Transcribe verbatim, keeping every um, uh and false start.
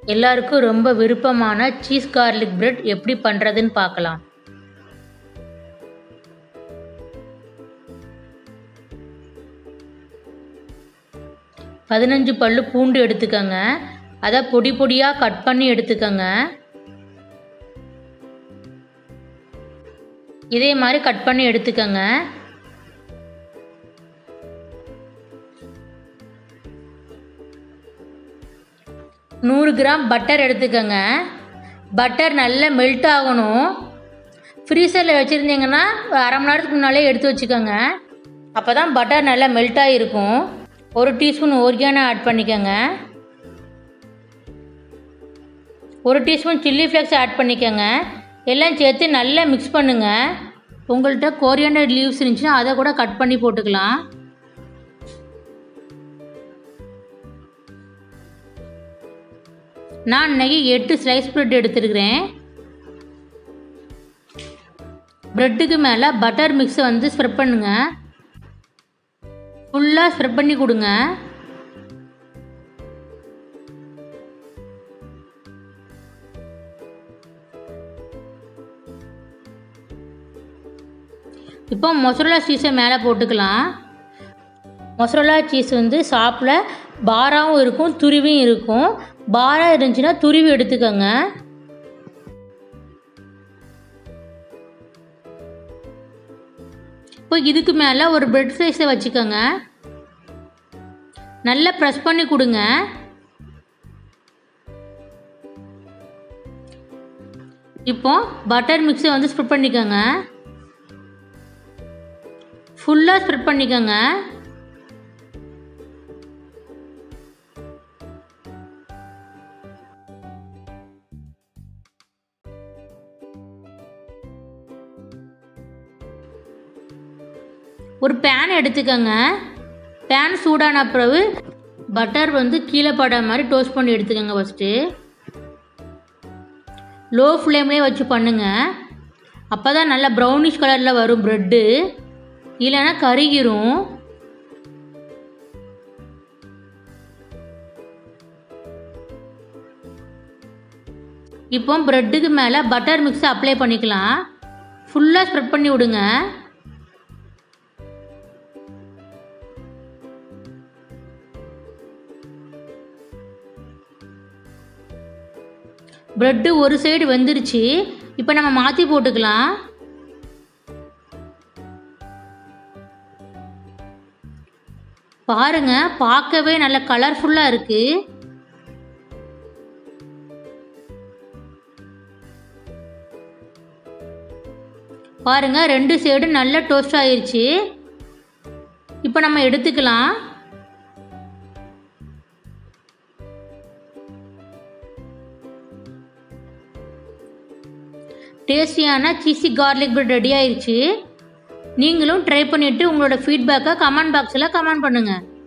எல்லாருக்கும் ரொம்ப விருப்பமான சீஸ் கார்லிக் பிரெட் எப்படி பண்ணுறதுன்னு பார்க்கலாம். பதினஞ்சு பல்லு பூண்டு எடுத்துக்கோங்க. அதை பொடி பொடியாக கட் பண்ணி எடுத்துக்கோங்க. இதே மாதிரி கட் பண்ணி எடுத்துக்கோங்க. நூறு கிராம் பட்டர் எடுத்துக்கோங்க. பட்டர் நல்லா மெல்ட் ஆகணும். ஃப்ரீசரில் வச்சுருந்தீங்கன்னா அரை மணி நேரத்துக்கு முன்னாலே எடுத்து வச்சுக்கோங்க. அப்போ தான் பட்டர் நல்லா மெல்ட் ஆகிருக்கும். ஒரு டீஸ்பூன் ஒரிகானோ ஆட் பண்ணிக்கோங்க. ஒரு டீஸ்பூன் சில்லி ஃப்ளேக்ஸ் ஆட் பண்ணிக்கோங்க. எல்லாம் சேர்த்து நல்லா மிக்ஸ் பண்ணுங்கள். உங்கள்கிட்ட கோரியாண்டர் லீவ்ஸ் இருந்துச்சுன்னா அதை கூட கட் பண்ணி போட்டுக்கலாம். நான் இன்றைக்கி எட்டு ஸ்லைஸ் ப்ரெட் எடுத்துருக்கிறேன். ப்ரெட்டுக்கு மேலே பட்டர் மிக்ஸை வந்து ஸ்ப்ரெட் பண்ணுங்க. ஃபுல்லாக ஸ்ப்ரெட் பண்ணி கொடுங்க. இப்போ மொசரல்லா சீஸை மேலே போட்டுக்கலாம். மொசரல்லா சீஸ் வந்து சாப்பிட பாராவும் இருக்கும், துருவியும் இருக்கும். பாராக இருந்துச்சுன்னா துருவி எடுத்துக்கோங்க. இப்போ இதுக்கு மேலே ஒரு பிரெட் ஸ்லைஸை வச்சுக்கோங்க. நல்லா ப்ரெஸ் பண்ணி கொடுங்க. இப்போ பட்டர் மிக்ஸை வந்து ஸ்ப்ரெட் பண்ணிக்கோங்க. ஃபுல்லாக ஸ்ப்ரெட் பண்ணிக்கோங்க. ஒரு பேன் எடுத்துக்கோங்க. பேன் சூடான பிறகு பட்டர் வந்து கீழே பட மாதிரி டோஸ்ட் பண்ணி எடுத்துக்கோங்க. ஃபஸ்ட்டு லோ ஃப்ளேம்லேயே வச்சு பண்ணுங்கள். அப்போ தான் நல்லா ப்ரௌனிஷ் கலரில் வரும் ப்ரெட்டு, இல்லைன்னா கருகிரும். இப்போ ப்ரெட்டுக்கு மேலே பட்டர் மிக்ஸை அப்ளை பண்ணிக்கலாம். ஃபுல்லாக ஸ்ப்ரெட் பண்ணி விடுங்க. ப்ரெட்டு ஒரு சைடு வெந்துருச்சு. இப்போ நம்ம மாற்றி போட்டுக்கலாம். பாருங்க, பார்க்கவே நல்ல கலர்ஃபுல்லாக இருக்கு. பாருங்க, ரெண்டு சைடு நல்ல டோஸ்ட் ஆயிருச்சு. இப்போ நம்ம எடுத்துக்கலாம். டேஸ்டியான சீஸி கார்லிக் பிரெட் ரெடி ஆயிடுச்சு. நீங்களும் ட்ரை பண்ணிவிட்டு உங்களோட ஃபீட்பேக்கை கமெண்ட் பாக்ஸில் கமெண்ட் பண்ணுங்கள்.